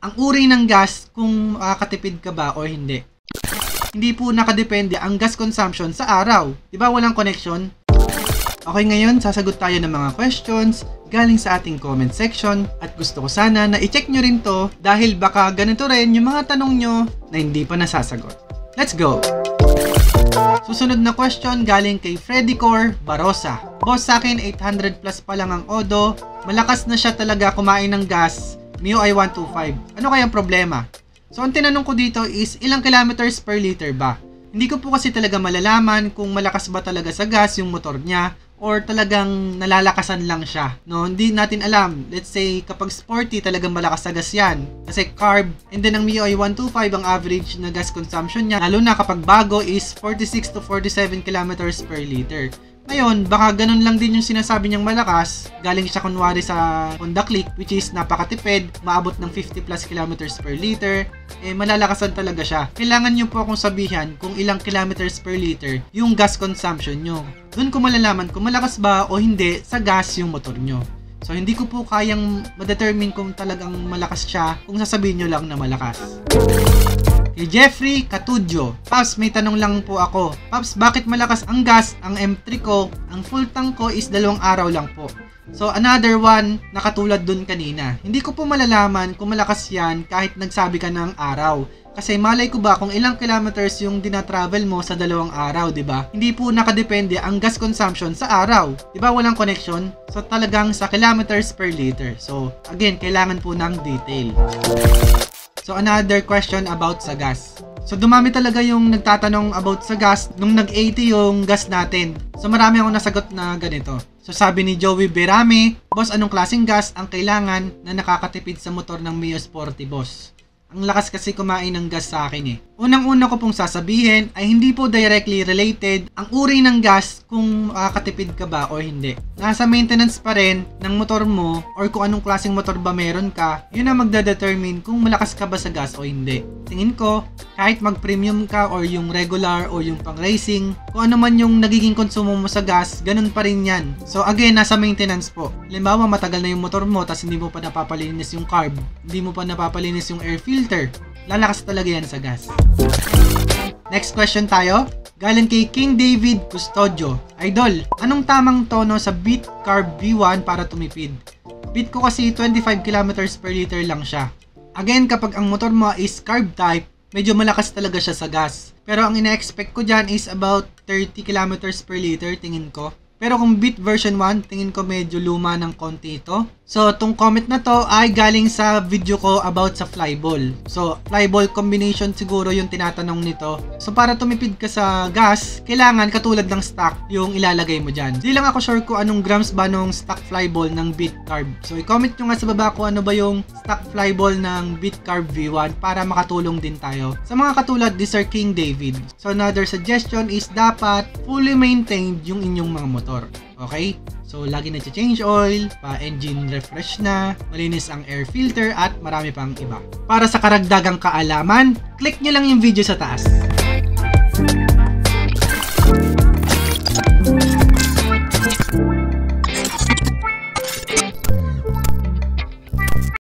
ang uri ng gas kung makakatipid ka ba o hindi. Hindi po nakadepende ang gas consumption sa araw. Diba walang connection? Okay, ngayon sasagot tayo ng mga questions galing sa ating comment section at gusto ko sana na i-check nyo rin to dahil baka ganito rin yung mga tanong nyo na hindi pa nasasagot. Let's go! Susunod na question galing kay Freddy Cor Barosa. Boss, sa akin 800 plus pa lang ang Odo. Malakas na siya talaga kumain ng gas. MIUI 125. Ano kayang problema? So ang tinanong ko dito is ilang kilometers per liter ba? Hindi ko po kasi talaga malalaman kung malakas ba talaga sa gas yung motor niya or talagang nalalakasan lang siya. No, hindi natin alam. Let's say kapag sporty talagang malakas sa gas yan. Kasi carb and then ang MIUI 125 ang average na gas consumption niya. Lalo na kapag bago is 46 to 47 kilometers per liter. Ngayon, baka ganun lang din yung sinasabi niyang malakas, galing siya kunwari sa Honda Click, which is napakatipid, maabot ng 50 plus kilometers per liter, malalakasan talaga siya. Kailangan niyo po akong sabihan kung ilang kilometers per liter yung gas consumption nyo. Doon ko malalaman kung malakas ba o hindi sa gas yung motor nyo. So, hindi ko po kayang ma-determine kung talagang malakas siya kung sasabihin nyo lang na malakas. Kay Jeffrey Catudjo, Paps, may tanong lang po ako. Paps, bakit malakas ang gas? Ang M3 ko, ang full tank ko is 2 araw lang po. So another one na katulad dun kanina. Hindi ko po malalaman kung malakas yan kahit nagsabi ka ng araw. Kasi malay ko ba kung ilang kilometers yung dinatravel mo sa 2 araw, di ba? Hindi po nakadepende ang gas consumption sa araw. Di ba walang connection? So talagang sa kilometers per liter. So again, kailangan po ng detail. So another question about sa gas. So dumami talaga yung nagtatanong about sa gas nung nag-80 yung gas natin. So marami akong nasagot na ganito. So sabi ni Joey Berame, Boss, anong klaseng gas ang kailangan na nakakatipid sa motor ng Mio Sporty, boss? Ang lakas kasi kumain ng gas sa akin eh. Unang-una ko pong sasabihin ay hindi po directly related ang uri ng gas kung makakatipid ka ba o hindi. Nasa maintenance pa rin ng motor mo or kung anong klaseng motor ba meron ka, yun ang magdedetermine kung malakas ka ba sa gas o hindi. Tingin ko, kahit mag-premium ka or yung regular o yung pang-racing, kung ano man yung nagiging konsumo mo sa gas, ganun pa rin yan. So again, nasa maintenance po. Halimbawa, matagal na yung motor mo tas hindi mo pa napapalinis yung carb, hindi mo pa napapalinis yung air filter, lalakas talaga yan sa gas. Next question tayo. Galing kay King David Custodio. Idol, anong tamang tono sa Beat Carb V1 para tumipid? Beat ko kasi 25 km per liter lang siya. Again, kapag ang motor mo is carb type, medyo malakas talaga siya sa gas. Pero ang ina-expect ko dyan is about 30 km per liter tingin ko. Pero kung Beat version 1, tingin ko medyo luma ng konti ito. So, itong comment na to ay galing sa video ko about sa flyball. So, flyball combination siguro yung tinatanong nito. So, para tumipid ka sa gas, kailangan katulad ng stock yung ilalagay mo dyan. Di lang ako sure kung anong grams ba nung stock flyball ng Beat Carb. So, i-comment nyo nga sa baba kung ano ba yung stock flyball ng Beat Carb V1 para makatulong din tayo sa mga katulad ni Sir King David. So, another suggestion is dapat fully maintained yung inyong mga motor. Okay? So, lagi na change oil, pa-engine refresh na, malinis ang air filter at marami pang iba. Para sa karagdagang kaalaman, click nyo lang yung video sa taas.